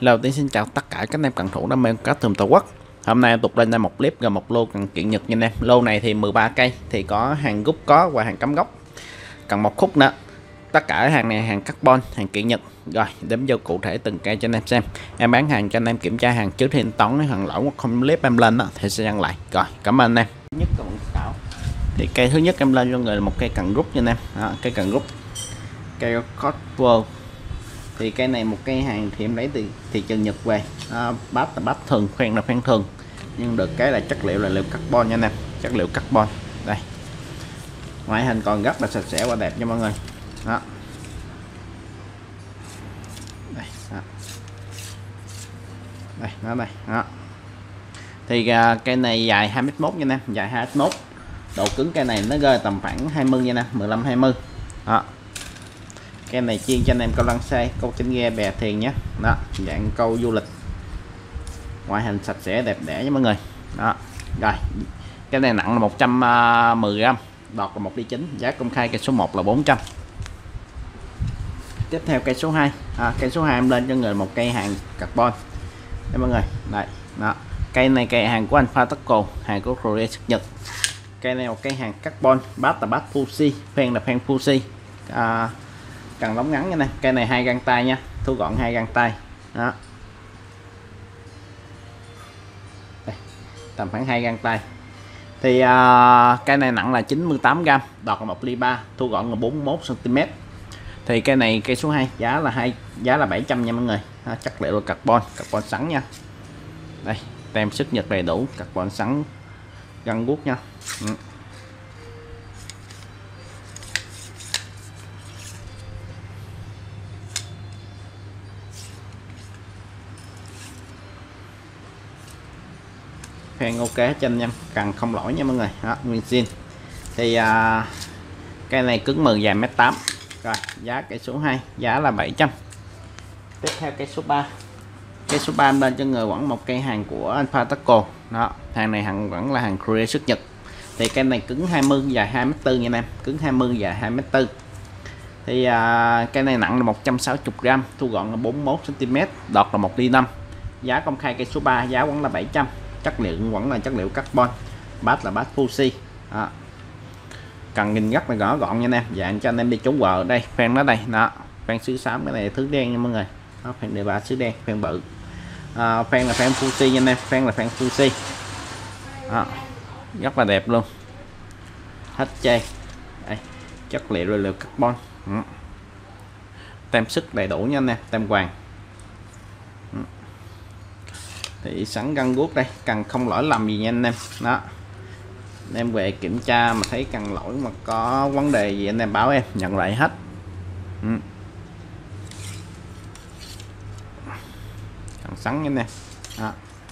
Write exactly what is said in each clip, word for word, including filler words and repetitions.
Đầu tiên xin chào tất cả các anh em cần thủ đam mê cá tường Tổ Quốc. Hôm nay tục lên ra một clip gần một lô cần kiện Nhật nha anh em. Lô này thì mười ba cây, thì có hàng gút có và hàng cắm gốc, cần một khúc nữa. Tất cả hàng này hàng carbon, hàng kiện Nhật. Rồi đến vô cụ thể từng cây cho anh em xem. Em bán hàng cho anh em kiểm tra hàng trước khi toán hàng lỗi hoặc không clip em lên đó thì sẽ đăng lại. Rồi cảm ơn anh em. Nhất cần tạo. Thì cây thứ nhất em lên cho người là một cây cần rút nha anh em. Đó, cây cần rút. Cây Cosworth. Thì cây này một cây hàng thì em lấy từ thị trường Nhật về, à, bát là bát thường, khoen là khoen thường, nhưng được cái là chất liệu là liệu carbon nha anh em, chất liệu carbon. Đây, ngoại hình còn rất là sạch sẽ và đẹp cho mọi người. Đó. Đây, đó. Đây, nó đây. Đó. Thì à, cây này dài hai mét mốt nha anh em, dài hai mét mốt. Độ cứng cây này nó rơi tầm khoảng hai mươi nha anh em, mười lăm hai mươi. Đó. Cây này chuyên cho anh em câu lăng xê, câu trên ghe, bè thuyền nhé. Đó, dạng câu du lịch, ngoại hình sạch sẽ đẹp đẽ nha mọi người. Đó, rồi cái này nặng là một trăm mười gam, đọt là một ly chín, giá công khai cây số một là bốn trăm. Tiếp theo cây số hai, à, cây số hai em lên cho người một cây hàng carbon đây mọi người. Đây, đó, cây này cây hàng của anh Pataco, hàng của Korea xuất Nhật. Cây này một cây hàng carbon, bát là bát Fuji, phen là phen Fuji. À, cần lóng ngắn nha nè, cây này hai găng tay nha, thu gọn hai găng tay. Đó, đây, tầm khoảng hai găng tay. Thì à, cây này nặng là chín mươi tám gam, đọt là một ly ba, thu gọn là bốn mươi mốt xăng ti mét. Thì cây này cây số hai giá là hai giá là bảy trăm nha mọi người. À, chất liệu là carbon, carbon sắn nha. Đây, tem xuất Nhật đầy đủ, carbon sắn, găng guốc nha. Ừ. Phen ok hết trên nha, cần không lỗi nha mọi người. Đó, nguyên zin. Thì à, cây này cứng mười, dài mét tám. Rồi giá cây số hai giá là bảy trăm. Tiếp theo cây số ba, cây số ba lên cho người vẫn một cây hàng của anh Pataco. Đó, hàng này hàng vẫn là hàng Korea xuất Nhật. Thì cây này cứng hai mươi, dài hai mét tư nha anh em, cứng hai mươi, dài hai mét tư. Thì à, cây này nặng là một trăm sáu mươi gam, thu gọn là bốn mươi mốt xăng ti mét, đọt là một ly năm. Giá công khai cây số ba giá vẫn là bảy trăm. Chất liệu vẫn là chất liệu carbon, bát là bát Fuji. Đó, cần nhìn rất là rõ gọn nha anh em, dạng cho anh em đi trốn vợ. Đây phen nó đây, đó phen sứ xám, cái này thứ đen nha mọi người. Đó, phen đề ba sứ đen, phen bự. À, phen là phen Fuji nha anh em, phen là phen Fuji. Đó, rất là đẹp luôn, hết chê. Đây, chất liệu là liệu carbon. Ừ. Tem sức đầy đủ nha anh em, tem vàng. Ừ. Thì sẵn găng guốc đây, cần không lỗi lầm gì nha anh em. Đó, em về kiểm tra mà thấy cần lỗi mà có vấn đề gì anh em báo em nhận lại hết. Ừ. Cần sẵn nha anh em. Đó,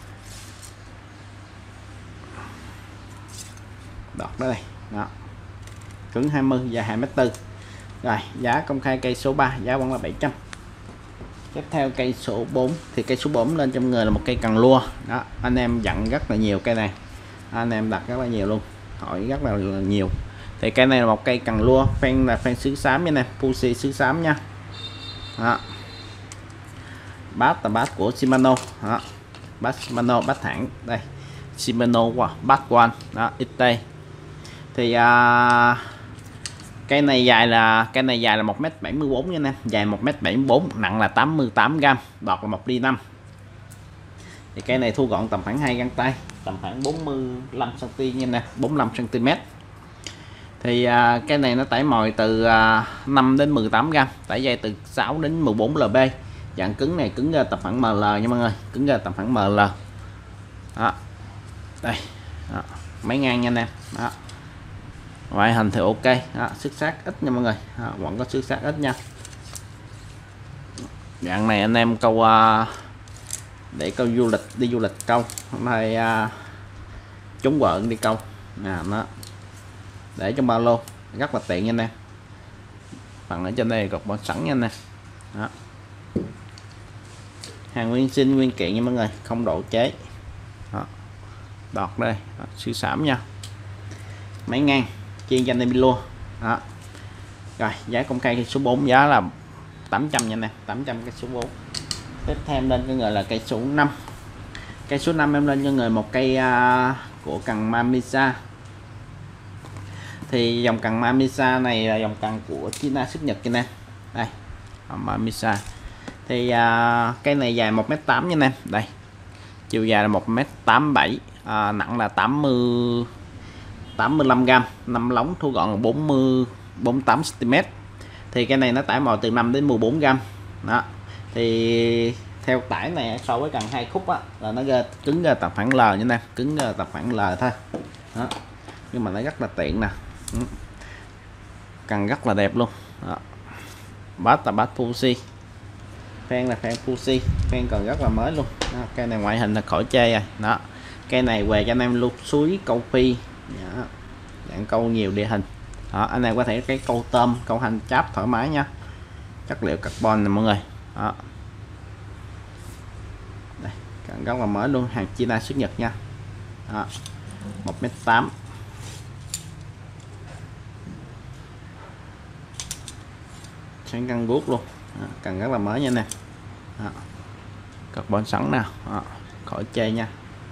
đọt đó đây. Đó, cứng hai mươi, dài hai mét tư. Rồi giá công khai cây số ba giá vẫn là bảy trăm. Tiếp theo cây số bốn, thì cây số bốn lên trong người là một cây cần lua. Đó, anh em dặn rất là nhiều cây này, anh em đặt rất là nhiều luôn, hỏi rất là nhiều. Thì cây này là một cây cần lua, phen là phen sứ xám nha nè, Fuji sứ xám nha. Đó, bát là bát của Shimano. Đó, bát Shimano, bát thẳng đây, Shimano wow, bát one. Đó, ích tê. Thì à, cây này dài là cây này dài là một mét bảy mươi bốn nha nè, dài một mét bảy mươi bốn, nặng là tám mươi tám gam, đọt là một ly năm. Thì cây này thu gọn tầm khoảng hai găng tay, tầm khoảng bốn mươi lăm xăng ti mét nha nè, bốn mươi lăm xăng ti mét. Thì à, cái này nó tải mồi từ à, năm đến mười tám gam, tải dây từ sáu đến mười bốn lb. Dạng cứng này cứng ra tầm khoảng em lờ nha mọi người, cứng ra tầm khoảng em lờ. Đó, đây. Đó, máy ngang nha anh em. Đó, ngoại hình thì ok. Đó, xước sát ít nha mọi người. Đó, vẫn có xước sát ít nha. Dạng này anh em câu uh, để câu du lịch, đi du lịch câu, hôm nay uh, trúng vợ đi câu. À, nó để trong ba lô rất là tiện nha anh em. Phần ở trên đây cột bỏ sẵn nha anh em. Đó, hàng nguyên sinh nguyên kiện nha mọi người, không độ chế. Đó, đọt đây, sứ xám nha, máy ngang chuyên cho anh em đi luôn. Đó, rồi giá công khai số bốn giá là tám trăm nha nè, tám trăm cái số bốn. Tiếp theo em lên cho người là cây số năm. Cây số năm em lên cho người một cây uh, của cần Mamisa. Thì dòng cần Mamisa này là dòng cần của China xuất Nhật cho anh em. Đây, Mamisa. Thì uh, cây này dài một mét tám nha anh em. Đây. Chiều dài là một mét tám mươi bảy, à, nặng là tám mươi tám mươi lăm gam, năm lóng thu gọn là bốn mươi bốn mươi tám xăng-ti-mét. Thì cái này nó tải mồi từ năm đến mười bốn gam. Đó. Thì theo tải này so với cần hai khúc á là nó ra cứng ra tập phản L như nè, cứng ra tập phản L thôi. Đó. Nhưng mà nó rất là tiện nè. Cần rất là đẹp luôn. Đó. Bát là bát Fuji. Phen là phen Fuji, phen còn rất là mới luôn. Đó, cây này ngoại hình là khỏi chê rồi. Đó, cây này về cho anh em luôn suối câu phi. Đó, dạng câu nhiều địa hình. Đó, anh em có thể cái câu tôm, câu hành cháp thoải mái nha. Chất liệu carbon này mọi người. Đó. Đây, cần rất là mới luôn, hàng China xuất Nhật nha. Đó, một mét tám. Sáng căng guốc luôn. Đó, cần rất là mới nha nè. Carbon sẵn nào. Đó, khỏi chê nha.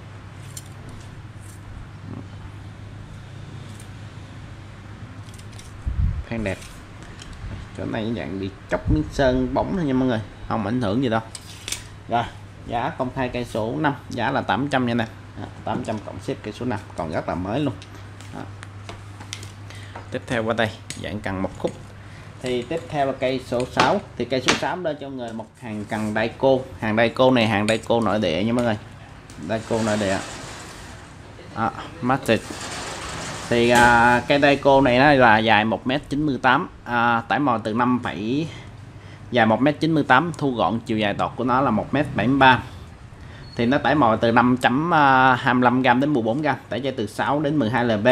Phen đẹp. Chỗ này dạng bị chóc miếng sơn bóng thôi nha mọi người, không ảnh hưởng gì đâu. Rồi giá công khai cây số năm, giá là tám trăm nha nè. Tám trăm cộng ship cây số năm, còn rất là mới luôn. Đó. Tiếp theo qua đây dạng cần một khúc. Thì tiếp theo là cây số sáu. Thì cây số sáu đó cho người một hàng cần Daico. Hàng Daico này hàng Daico nội địa nha mọi người. Daico nội địa. À, Matic. Thì à, cây Daico này nó là dài một mét chín mươi tám, à, tải mồi từ năm phẩy dài một mét chín mươi tám, thu gọn chiều dài tọt của nó là một mét bảy mươi ba. Thì nó tải mồi từ năm chấm hai mươi lăm gam đến mười bốn gam, tải dây từ sáu đến mười hai lb.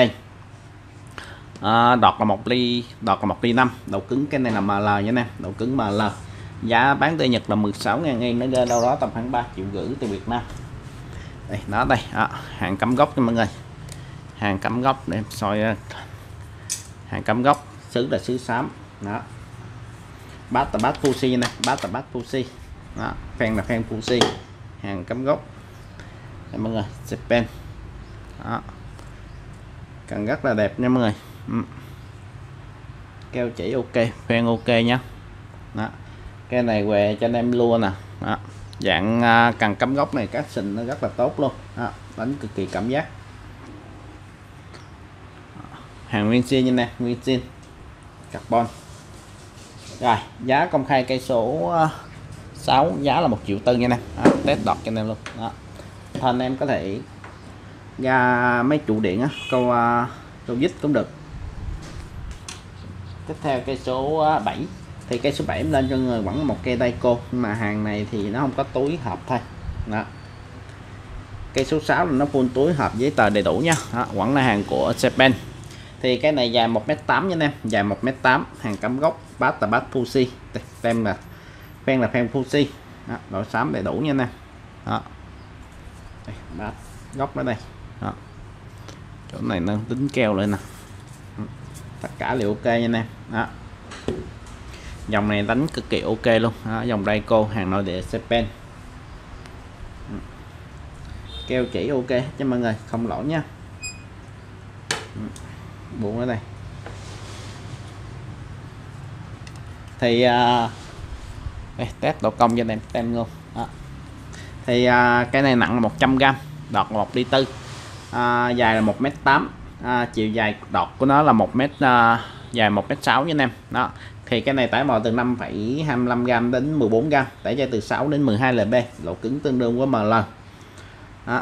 À, đọt là một ly, đọt là một ly năm, độ cứng cái này là em lờ nha nè, độ cứng em lờ. Giá bán tại Nhật là mười sáu ngàn yên, nó rơi đâu đó tầm khoảng ba triệu rưỡi từ Việt Nam. Đây, nó đây, à, hàng cắm gốc cho mọi người. Hàng cắm gốc để em soi. Hàng cắm gốc, sứ là sứ xám. Đó. Bát là bát Fuji nè, bát là bát Fuji. Đó, phen là phen Fuji. Hàng cắm gốc. Đây mọi người, Japan. Đó. Cần rất là đẹp nha mọi người. Ừ. Keo chỉ ok, phen ok nhá. Đó. Cái này về cho anh em luôn nè. Đó. Dạng uh, cần cắm gốc này cắt sình nó rất là tốt luôn. Đó. Đánh cực kỳ cảm giác. Hàng nguyên zin như nè, nguyên zin carbon. Rồi giá công khai cây số sáu, giá là một triệu tư nha nè. Test đọt cho anh em luôn. Đó. Thôi anh em có thể ra mấy trụ điện á, câu uh, câu dít cũng được. Tiếp theo cây số bảy. Thì cây số bảy em lên cho người vẫn một cây Daico, nhưng mà hàng này thì nó không có túi hộp thôi. Đó. Cây số sáu là nó full túi hộp giấy tờ đầy đủ nha. Đó, vẫn là hàng của Japan. Thì cái này dài một mét tám nha anh em, dài một mét tám, hàng cắm gốc, bát là bát Fuji, tem là phen là phen Fuji. Đó, độ xám đầy đủ nha anh em. Đó. Đây, bát gốc ở đây. Đó. Chỗ này nó tính keo lại nè. Tất cả đều ok nha anh em. Đó. Dòng này đánh cực kỳ ok luôn. Đó, dòng Daico hàng nội địa Japan. Keo chỉ ok cho mọi người, không lỗi nha. Buông ở đây. Thì uh, đây, test độ cong cho anh em tem luôn. Đó. Thì uh, cái này nặng là một trăm gam, đọt là một ly tư, uh, dài là một mét tám, uh, chiều dài đọt của nó là một mét, uh, dài một mét sáu nha anh em. Đó. Thì cái này tải mồi từ năm phẩy hai mươi lăm gam đến mười bốn gam, tải dây từ sáu đến mười hai lb, độ cứng tương đương với em lờ. Đó.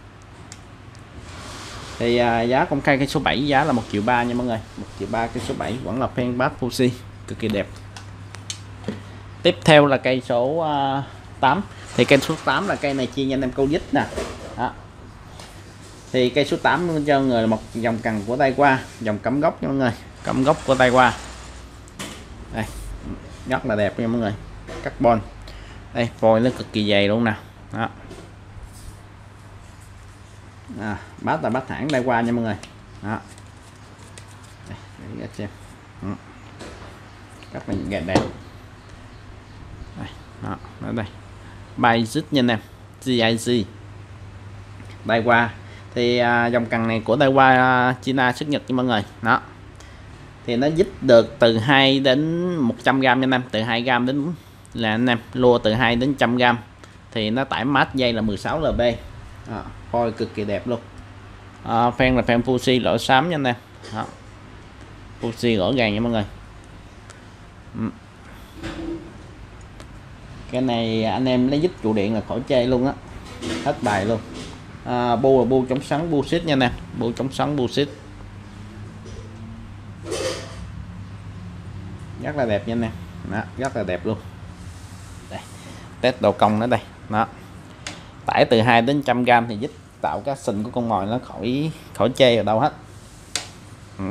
Thì uh, giá công khai cây số bảy giá là một triệu ba nha mọi người, một triệu ba cây số bảy, vẫn là phen bát Fuji cực kỳ đẹp. Tiếp theo là cây số uh, tám. Thì cây số tám là cây này chia cho anh em câu dít nè. Đó. Thì cây số tám cho người là một dòng cần của tay qua, dòng cắm gốc nha mọi người, cắm gốc của tay qua. Đây, rất là đẹp nha mọi người, carbon. Đây, phôi nó cực kỳ dày luôn nè. Đó. À, bát là bát hãng đây qua nha mọi người. Đó. Đây, để xem. Ừ. Rất là đẹp đẹp. Đây, đó, ở đây. Basic nha anh em, giê i giê Daiwa. Thì à, dòng cần này của Daiwa à, China xuất Nhật nha mọi người. Đó thì nó dít được từ hai đến một trăm gram nha anh em, từ hai gram đến là anh em lua từ hai đến một trăm gram. Thì nó tải mát dây là mười sáu lb. Đó, phôi cực kỳ đẹp luôn. À, phen là phen Fuji lỗ xám nha anh em. Đó, Fuji rõ ràng nha mọi người. Ừ. Cái này anh em lấy dít trụ điện là khỏi chê luôn á, hết bài luôn. À, bu là bu chống xoắn bu xít nha nè, bu chống xoắn bu xít rất là đẹp nha nè. Đó, rất là đẹp luôn. Đây, test độ cong nó đây. Đó, tải từ hai đến một trăm gram thì dít tạo cái sình của con mồi nó khỏi khỏi chê ở đâu hết. Ừ.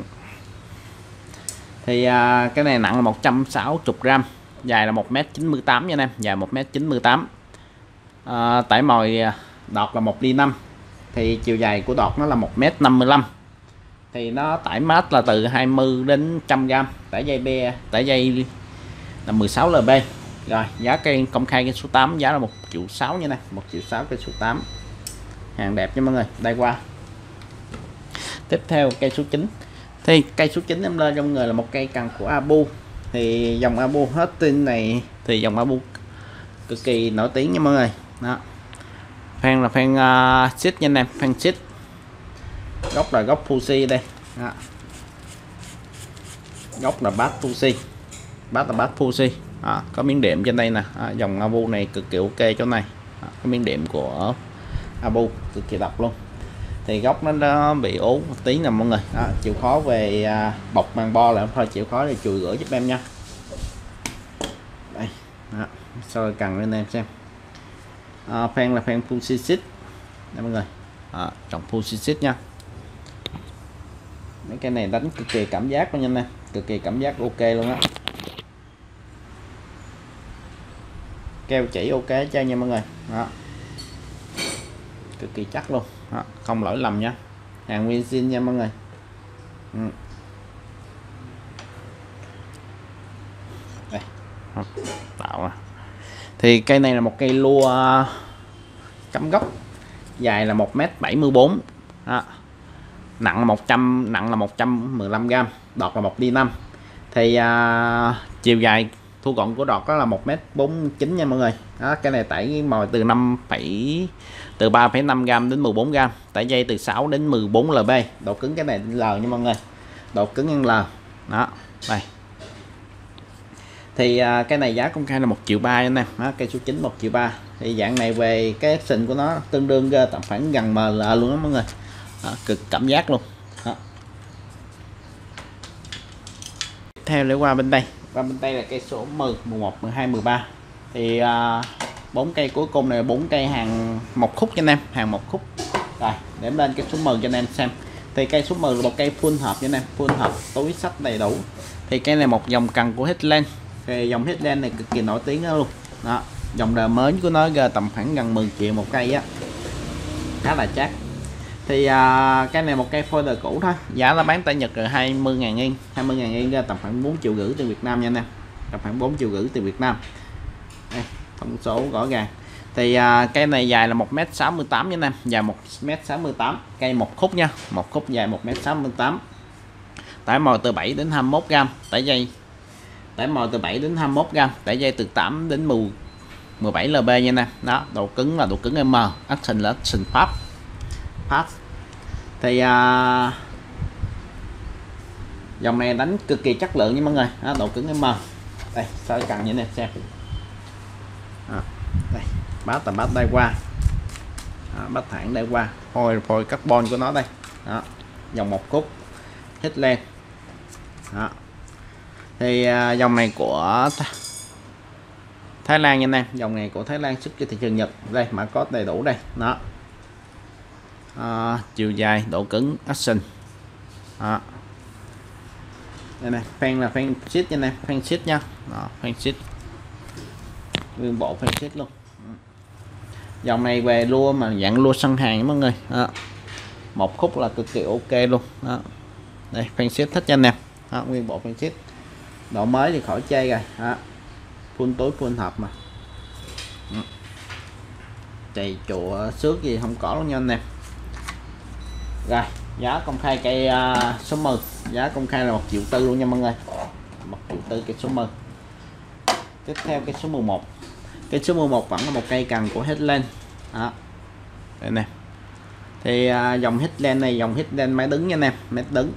Thì à, cái này nặng là một trăm sáu mươi gram, dài là một mét chín mươi tám nha anh em, dài một mét chín mươi tám. À, tải mồi đọt là một ly năm. Thì chiều dài của đọt nó là một mét năm mươi lăm. Thì nó tải mát là từ hai mươi đến một trăm gram. Tải dây be, tải dây là mười sáu lb. Rồi, giá cây công khai cây số tám giá là một triệu sáu nha nè, một triệu sáu cây số tám. Hàng đẹp nha mọi người, đây qua. Tiếp theo cây số chín. Thì cây số chín em lên trong người là một cây cần của Abu. Thì dòng Abu hết tin này thì dòng Abu cực kỳ nổi tiếng nha mọi người. Đó, phan là phan uh, xít nha anh em, phan xít. Gốc là gốc Fuji đây. Đó, gốc là bát Fuji, bát là bát Fuji. Đó, có miếng đệm trên đây nè. Đó, dòng Abu này cực kỳ ok chỗ này. Đó, cái miếng đệm của Abu cực kỳ độc luôn. Thì gốc nó, nó bị ố một tí nè mọi người. Đó, chịu khó về à, bọc màng bo lại thôi, chịu khó thì chùi rửa giúp em nha. Đây, đó, soi cần lên em xem. À, phan là phan Fuji xít đây mọi người. À, trồng Fuji xít nha. Mấy cái này đánh cực kỳ cảm giác luôn nha nè, cực kỳ cảm giác ok luôn á. Keo chỉ ok cho nha mọi người. Đó, cực kỳ chắc luôn. Đó, không lỗi lầm nha, hàng nguyên zin nha mọi người. Ừ. Đây, tạo. Thì cây này là một cây lua cắm gốc, dài là một mét bảy mươi bốn. Đó, nặng là một trăm, nặng là một trăm mười lăm gram, đọt là một ly năm. Thì à, chiều dài thu gọn của đọt đó là một mét bốn mươi chín nha mọi người. Đó, cái này tải mồi từ năm phẩy từ ba phẩy năm gram đến mười bốn gram, tải dây từ sáu đến mười bốn lb. Độ cứng cái này L nha mọi người, độ cứng L. Đó, đây. Thì à, cái này giá công khai là một triệu ba anh em. Đó, cây số chín một triệu ba. Thì dạng này về cái action của nó tương đương tầm khoảng gần em lờ luôn đó mọi người. Đó, cực cảm giác luôn. Đó. Tiếp theo để qua bên đây, qua bên đây là cây số mười, mười một, mười hai, mười ba. Thì bốn à, cây cuối cùng này bốn cây hàng một khúc cho anh em, hàng một khúc. Rồi để lên cây số mười cho anh em xem. Thì cây số mười là một cây full hộp cho anh em, full hộp túi sách đầy đủ. Thì cây này một dòng cần của Headland. Thì dòng Headland này cực kỳ nổi tiếng đó luôn. Đó, dòng đời mới của nó ra tầm khoảng gần mười triệu một cây á, khá là chắc. Thì à, cái này một cây folder cũ thôi, giá nó bán tại Nhật là hai mươi ngàn yên, hai mươi ngàn yên ra tầm khoảng bốn triệu rưỡi từ Việt Nam nha anh em, tầm khoảng bốn triệu rưỡi từ Việt Nam. Đây, thông số rõ ràng. Thì à, cây này dài là một mét sáu mươi tám nha anh em, dài một mét sáu mươi tám, cây một khúc nha, một khúc dài một mét sáu mươi tám. Tải mồi từ bảy đến hai mươi mốt gram, tải dây tải mồi từ bảy đến hai mươi mốt gram, tải dây từ tám đến mười, mười bảy lb nha anh em. Đó, độ cứng là độ cứng M, action là action pháp pass. Thì à, dòng này đánh cực kỳ chất lượng nha mọi người. Đó, độ cứng M. Đây, soi cần như này xem. À, đây, bát tầm bát đây qua. Đó, bát thẳng đây qua, phôi phôi carbon của nó đây. Đó, dòng một khúc Headland. Đó. Thì à, dòng này của Thái Lan nha anh em, dòng này của Thái Lan xuất cho thị trường Nhật. Đây, mã code đầy đủ đây. Đó. À, chiều dài, độ cứng, action. Đó. Đây này, fan là fan sheet nha nè, fan sheet nha. Đó, fan sheet. Nguyên bộ fan sheet luôn. Dòng này về lua mà dạng lua săn hàng mọi người. Đó. Một khúc là cực kỳ ok luôn. Đó. Đây, fan sheet thích nha anh em. Đó, nguyên bộ fan sheet. Độ mới thì khỏi chê rồi. Đó. Full túi full hộp mà. trầy chùa xước gì không có luôn nha anh em. Rồi giá công khai cây uh, số mười, giá công khai là một triệu tư luôn nha mọi người, một triệu tư cây số mười. Tiếp theo cây số mười một, cây số mười một vẫn là một cây cần của Headland đó. Đây nè, thì uh, dòng Headland này dòng Headland máy đứng nha anh em, máy đứng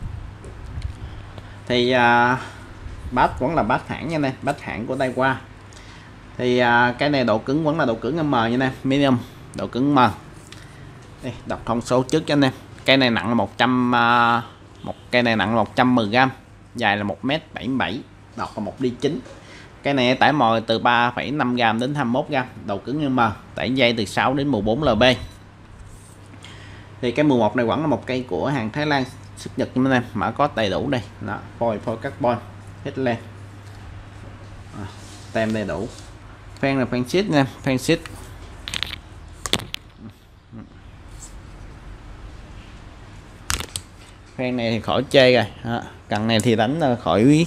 thì uh, bát vẫn là bát hãng nha anh em, bát hãng của Daiwa. Thì uh, cái này độ cứng vẫn là độ cứng M nha anh em, medium, độ cứng M. Đây, đọc thông số trước cho anh em. Cây này nặng là một trăm uh, một cây này nặng là một trăm mười gam, dài là một mét bảy mươi bảy, đọt là một ly chín. Cái này tải mồi từ ba phẩy năm gam đến hai mươi mốt gam, đầu cứng như M, tải dây từ sáu đến mười bốn lb. Thì cái mười một này vẫn là một cây của hàng Thái Lan xuất Nhật như em, mã có đầy đủ đây, đó, foil foil carbon Headland, à, tem đầy đủ. Phan là phan xít nha, phan xít. Phan này thì khỏi chê rồi, đó. Cần này thì đánh khỏi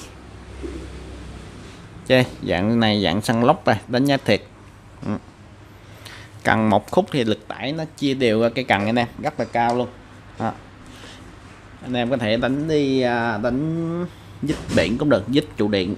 chê, dạng này dạng săn lóc rồi, đánh giá thiệt. Ừ. Cần một khúc thì lực tải nó chia đều ra cái cần anh em, rất là cao luôn. Đó. Anh em có thể đánh đi đánh dít biển cũng được, dít trụ điện.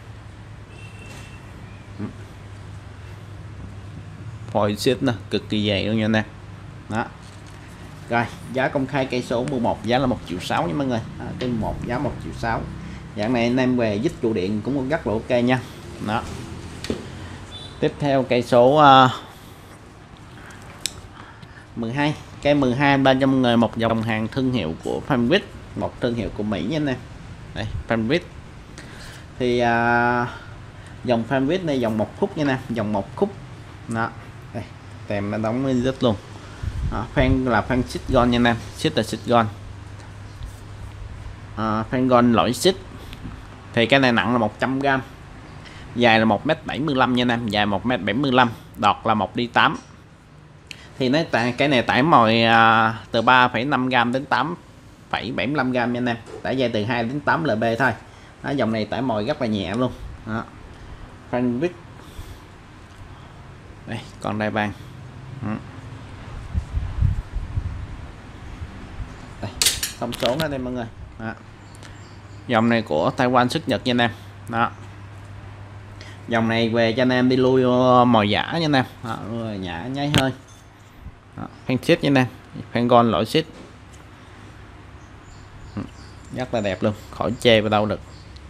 Phôi xít nó cực kỳ dày luôn nha anh em. Đó. Rồi giá công khai cây số mười một giá là một triệu sáu nha mọi người, à, cây mười một giá một triệu sáu. Dạng này anh em về dít trụ điện cũng rất là ok nha. Đó. Tiếp theo cây số uh, mười hai, cây mười hai ba trăm mọi người, một dòng hàng thương hiệu của Fanvit, một thương hiệu của Mỹ nha anh em. Đây Fanvit thì uh, dòng Fanvit này dòng một khúc nha nè, dòng một khúc. Đó. Đây, tem nó đóng rất luôn. Đó, phan là phan xích gon nha anh em, xích là xích gon, à, phan gon lõi xích. Thì cái này nặng là một trăm gam, dài là một mét bảy mươi lăm nha anh em, dài một mét bảy mươi lăm, đọt là một ly tám. Thì nó tại cái này tải mồi à, từ ba phẩy năm gam đến tám phẩy bảy mươi lăm gam nha anh em, tải dây từ hai đến tám lb thôi. Đó, dòng này tải mồi rất là nhẹ luôn. Đó. Fanvit. Đây còn đây vàng. Ừ. Đây, thông số nó đây mọi người. Đó. Dòng này của Taiwan xuất Nhật nha anh em. Đó. Dòng này về cho anh em đi lui mồi giả nha anh em. Đó, nhả nháy hơi. Phan xít nha anh em, phan gon lõi xít. Rất là đẹp luôn, khỏi chê vào đâu được.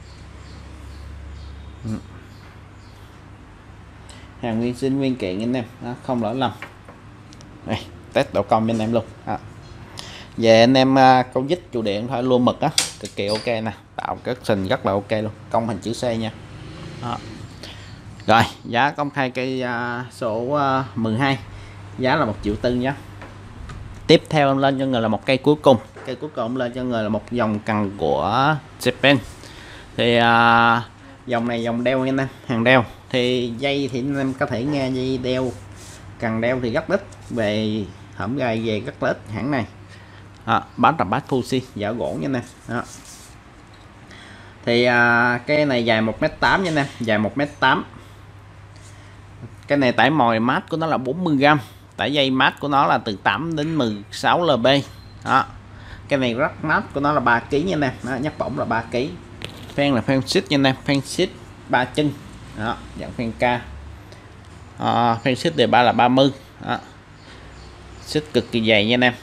Hàng nguyên sinh nguyên kiện anh em, đó, không lỗi lầm. Đây, test độ cong cho anh em luôn. Đó. Về anh em uh, câu dít trụ điện thôi luôn mực á, cực kỳ ok nè, tạo các sình rất là ok luôn, cong hình chữ C nha. Đó. Rồi giá công khai cây uh, số uh, mười hai giá là một triệu tư nhé. Tiếp theo em lên cho người là một cây cuối cùng, cây cuối cùng lên cho người là một dòng cần của Japan. Thì uh, dòng này dòng đeo nha anh em, hàng đeo. Thì dây thì anh em có thể nghe dây đeo, cần đeo thì rất ít, về hõm gai về rất là ít hãng này. À, bán là bát Fuji giả gỗ nha anh em. Đó. Thì à, cái này dài một mét tám nha anh em, dài một mét tám. Cái này tải mồi mát của nó là bốn mươi gam, tải dây mát của nó là từ tám đến mười sáu lb. Đó. Cái này rất mát của nó là ba ki lô gam nha anh em. Đó, nhắc bổng là ba ki lô gam. Phan là phan xích nha anh em, phan xích ba chân. Đó, dạng phan K. À, phan xích đề ba là ba mươi. Đó. Xích cực kỳ dày nha anh em.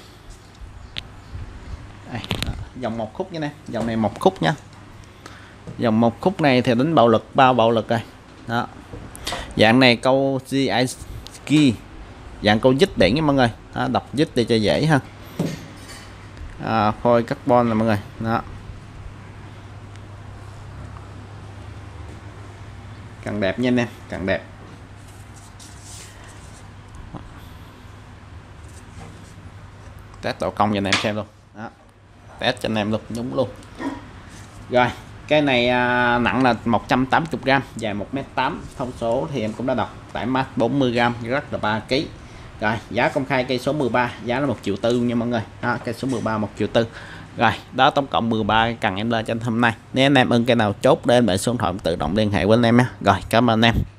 Đây, đó, dòng một khúc nha nè, dòng này một khúc nha. Dòng một khúc này thì đánh bạo lực, bao bạo lực rồi. Đó. Dạng này câu giê i ski, dạng câu dít điện nha mọi người. Đó, đọc dít để cho dễ ha. À, phôi carbon là mọi người. Đó. Càng đẹp nha anh em, càng đẹp. Test độ cong cho anh em xem luôn. Đó. Test cho anh em luôn, nhúng luôn. Rồi cái này à, nặng là một trăm tám mươi gam, dài một mét tám, thông số thì em cũng đã đọc, tải mát bốn mươi gam, rất là ba ki lô gam. Rồi giá công khai cây số mười ba giá là một triệu tư nha mọi người. Đó, cây số mười ba một triệu tư. Rồi đó, tổng cộng mười ba cần em lên cho anh hôm nay. Nếu anh em ưng cái nào chốt đến, để số điện thoại tự động liên hệ với anh em nhé. Rồi cảm ơn anh em.